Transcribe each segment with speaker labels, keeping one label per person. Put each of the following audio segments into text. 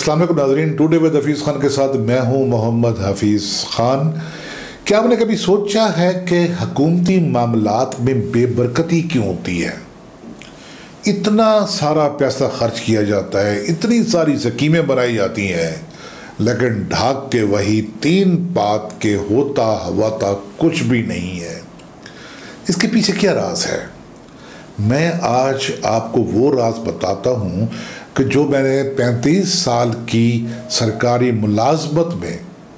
Speaker 1: अस्सलाम वालेकुम नाज़रीन, टुडे विद हफीज़ खान के साथ मैं हूं मोहम्मद हफीज़ खान। क्या आपने कभी सोचा है कि हुकूमती मामलात में बेबरकती क्यों होती है? इतना सारा पैसा खर्च किया जाता है, इतनी सारी स्कीमें बनाई जाती हैं, लेकिन ढाक के वही तीन बात के होता हवाता कुछ भी नहीं है। इसके पीछे क्या राज है? मैं आज आपको वो राज बताता हूँ कि जो मैंने 35 साल की सरकारी मुलाजमत में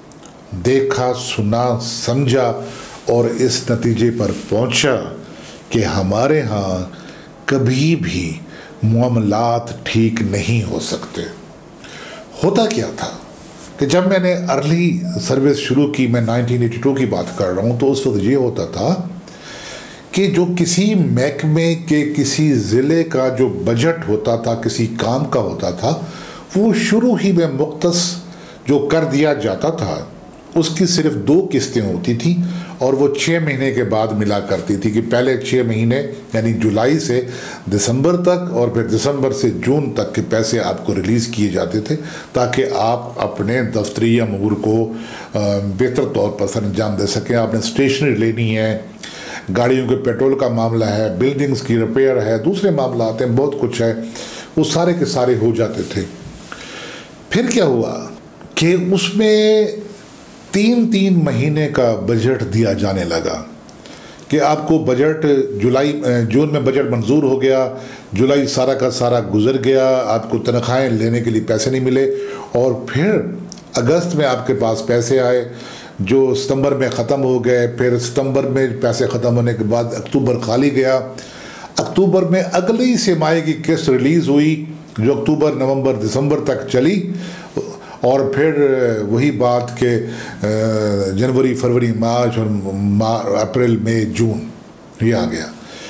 Speaker 1: देखा, सुना, समझा और इस नतीजे पर पहुँचा कि हमारे यहाँ कभी भी मामलात ठीक नहीं हो सकते। होता क्या था कि जब मैंने अर्ली सर्विस शुरू की, मैं 1982 की बात कर रहा हूँ, तो उस वक्त ये होता था कि जो किसी महकमे के किसी ज़िले का जो बजट होता था, किसी काम का होता था, वो शुरू ही में मुख्तस जो कर दिया जाता था, उसकी सिर्फ 2 किस्तें होती थी और वो 6 महीने के बाद मिला करती थी। कि पहले 6 महीने यानी जुलाई से दिसंबर तक और फिर दिसंबर से जून तक के पैसे आपको रिलीज़ किए जाते थे, ताकि आप अपने दफ्तरी अमूर को बेहतर तौर पर सर अंजाम दे सकें। आपने स्टेशनरी लेनी है, गाड़ियों के पेट्रोल का मामला है, बिल्डिंग्स की रिपेयर है, दूसरे मामला आते हैं, बहुत कुछ है, वो सारे के सारे हो जाते थे। फिर क्या हुआ कि उसमें 3-3 महीने का बजट दिया जाने लगा कि आपको बजट जून में बजट मंजूर हो गया, जुलाई सारा का सारा गुजर गया, आपको तनख्वाहें लेने के लिए पैसे नहीं मिले, और फिर अगस्त में आपके पास पैसे आए जो सितंबर में ख़त्म हो गए। फिर सितंबर में पैसे ख़त्म होने के बाद अक्टूबर खाली गया। अक्टूबर में अगली तिमाही की किस्त रिलीज़ हुई जो अक्टूबर, नवंबर, दिसंबर तक चली, और फिर वही बात के जनवरी, फरवरी, मार्च और अप्रैल, मई, जून ये आ गया।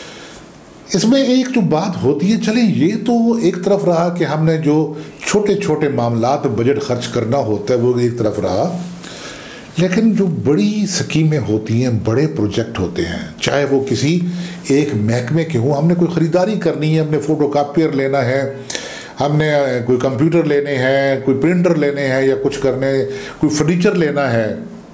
Speaker 1: इसमें एक जो बात होती है, चले ये तो एक तरफ रहा कि हमने जो छोटे छोटे मामलात पे बजट खर्च करना होता है वो एक तरफ रहा, लेकिन जो बड़ी स्कीमें होती हैं, बड़े प्रोजेक्ट होते हैं, चाहे वो किसी एक महकमे के हों, हमने कोई ख़रीदारी करनी है, हमने फ़ोटोकॉपियर लेना है, हमने कोई कंप्यूटर लेने हैं, कोई प्रिंटर लेने हैं, या कुछ करने, कोई फर्नीचर लेना है,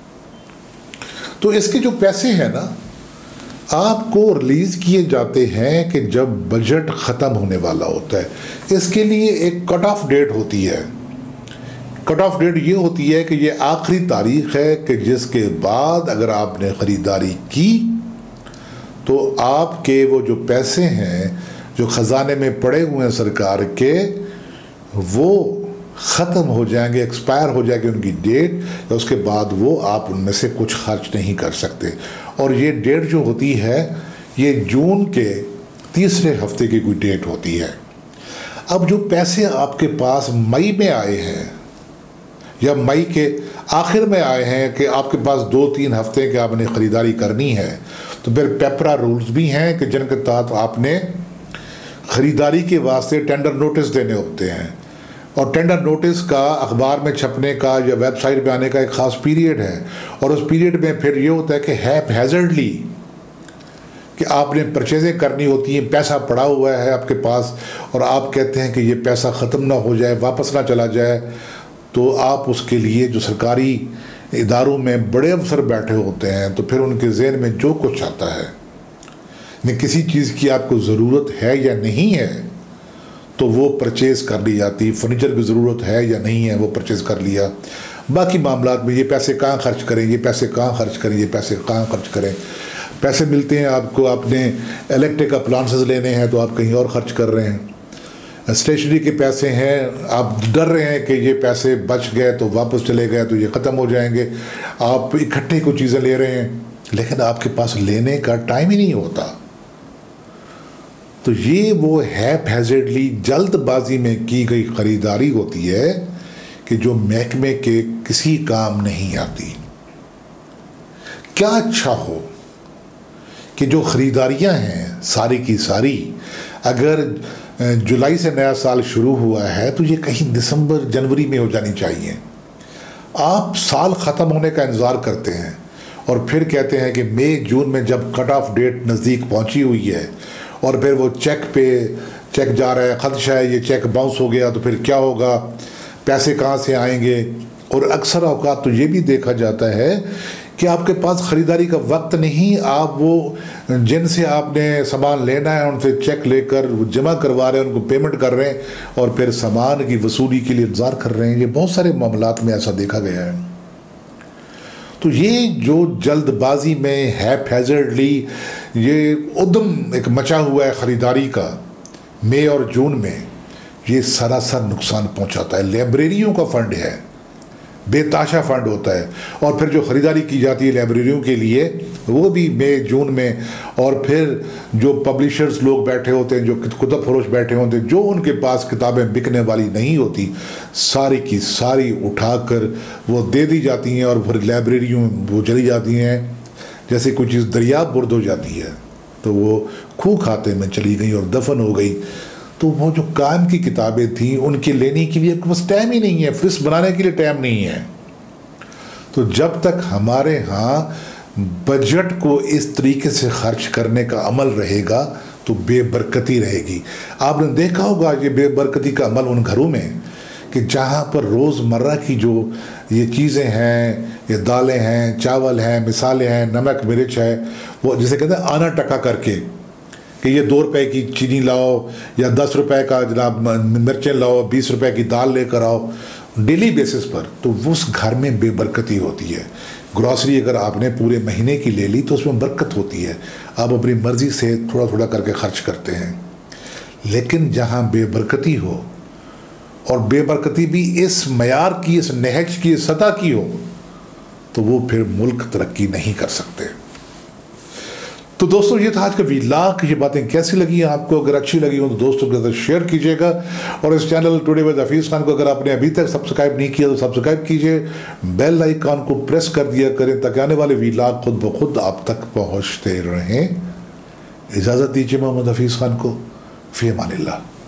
Speaker 1: तो इसके जो पैसे हैं ना, आपको रिलीज़ किए जाते हैं कि जब बजट ख़त्म होने वाला होता है। इसके लिए एक कट ऑफ डेट होती है। कट ऑफ डेट ये होती है कि ये आखिरी तारीख है कि जिसके बाद अगर आपने ख़रीदारी की तो आपके वो जो पैसे हैं जो ख़जाने में पड़े हुए हैं सरकार के, वो ख़त्म हो जाएंगे, एक्सपायर हो जाएगी उनकी डेट, तो उसके बाद वो आप उनमें से कुछ खर्च नहीं कर सकते। और ये डेट जो होती है ये जून के तीसरे हफ्ते की कोई डेट होती है। अब जो पैसे आपके पास मई में आए हैं या मई के आखिर में आए हैं कि आपके पास 2-3 हफ्ते के आपने ख़रीदारी करनी है, तो फिर पेपरा रूल्स भी हैं कि जिनके तहत आपने ख़रीदारी के वास्ते टेंडर नोटिस देने होते हैं, और टेंडर नोटिस का अखबार में छपने का या वेबसाइट पे आने का एक ख़ास पीरियड है, और उस पीरियड में फिर ये होता है कि हैज़र्डली कि आपने परचेज़ें करनी होती हैं, पैसा पड़ा हुआ है आपके पास, और आप कहते हैं कि ये पैसा ख़त्म ना हो जाए, वापस ना चला जाए, तो आप उसके लिए जो सरकारी इदारों में बड़े अफसर बैठे होते हैं, तो फिर उनके ज़हन में जो कुछ आता है, नहीं किसी चीज़ की आपको ज़रूरत है या नहीं है, तो वो परचेज़ कर ली जाती। फर्नीचर की ज़रूरत है या नहीं है, वो परचेज़ कर लिया। बाकी मामलात में ये पैसे कहाँ खर्च करें, ये पैसे कहाँ खर्च करें, ये पैसे कहाँ खर्च करें, पैसे मिलते हैं आपको, आपने इलेक्ट्रिक अप्लायंसेस लेने हैं तो आप कहीं और ख़र्च कर रहे हैं। स्टेशनरी के पैसे हैं, आप डर रहे हैं कि ये पैसे बच गए तो वापस चले गए तो ये ख़त्म हो जाएंगे, आप इकट्ठे कुछ चीज़ें ले रहे हैं, लेकिन आपके पास लेने का टाइम ही नहीं होता। तो ये वो हैज़र्डली जल्दबाजी में की गई ख़रीदारी होती है कि जो महकमे के किसी काम नहीं आती। क्या अच्छा हो कि जो ख़रीदारियाँ हैं सारी की सारी, अगर जुलाई से नया साल शुरू हुआ है तो ये कहीं दिसंबर, जनवरी में हो जानी चाहिए। आप साल ख़त्म होने का इंतज़ार करते हैं और फिर कहते हैं कि मई, जून में जब कट ऑफ डेट नज़दीक पहुंची हुई है और फिर वो चेक जा रहा है, ख़दशा है ये चेक बाउंस हो गया तो फिर क्या होगा, पैसे कहाँ से आएंगे। और अक्सर औकात तो ये भी देखा जाता है कि आपके पास ख़रीदारी का वक्त नहीं, आप वो जिनसे आपने सामान लेना है उनसे चेक लेकर जमा करवा रहे हैं, उनको पेमेंट कर रहे हैं और फिर सामान की वसूली के लिए इंतज़ार कर रहे हैं। ये बहुत सारे मामलात में ऐसा देखा गया है। तो ये जो जल्दबाजी में हैज़र्डली ये उद्यम एक मचा हुआ है ख़रीदारी का मई और जून में, ये सरासर नुकसान पहुंचाता है। लाइब्रेरियों का फ़ंड है, बेताशा फ़ंड होता है, और फिर जो ख़रीदारी की जाती है लाइब्रेरियों के लिए वो भी मई जून में, और फिर जो पब्लिशर्स लोग बैठे होते हैं, जो कुतुब फरोश बैठे होते हैं, जो उनके पास किताबें बिकने वाली नहीं होती, सारी की सारी उठाकर वो दे दी जाती हैं और फिर लाइब्रेरियों में वो चली जाती हैं। जैसे कोई चीज़ दरिया बुर्द हो जाती है तो वो खूह खाते में चली गई और दफन हो गई। तो वो जो काम की किताबें थी उनके लेने के लिए बस टाइम ही नहीं है, फिस्ट बनाने के लिए टाइम नहीं है। तो जब तक हमारे यहाँ बजट को इस तरीके से खर्च करने का अमल रहेगा तो बेबरकती रहेगी। आपने देखा होगा ये बेबरकती का अमल उन घरों में कि जहाँ पर रोज़मर्रा की जो ये चीज़ें हैं, ये दालें हैं, चावल हैं, मिसालें हैं, नमक मिर्च है, वो जिसे कहते हैं आना टका करके कि ये 2 रुपए की चीनी लाओ या 10 रुपए का जनाब मिर्चें लाओ, 20 रुपए की दाल लेकर आओ डेली बेसिस पर, तो उस घर में बेबरकती होती है। ग्रॉसरी अगर आपने पूरे महीने की ले ली तो उसमें बरकत होती है, आप अपनी मर्ज़ी से थोड़ा थोड़ा करके खर्च करते हैं। लेकिन जहाँ बेबरकती हो और बेबरकती भी इस मयार की, इस नहज की, इस सतह की हो, तो वो फिर मुल्क तरक्की नहीं कर सकते। तो दोस्तों ये था आज का वीलॉग। ये बातें कैसी लगी आपको? अगर अच्छी लगी हो तो दोस्तों के साथ शेयर कीजिएगा, और इस channel today with Hafeez Khan को अगर आपने अभी तक सब्सक्राइब नहीं किया तो सब्सक्राइब कीजिए, बेल आइकन को प्रेस कर दिया करें ताकि आने वाले वीलॉग खुद ब खुद आप तक पहुँचते रहें। इजाज़त दीजिए मोहम्मद हफीज़ खान को। फ़ी अमानिल्लाह।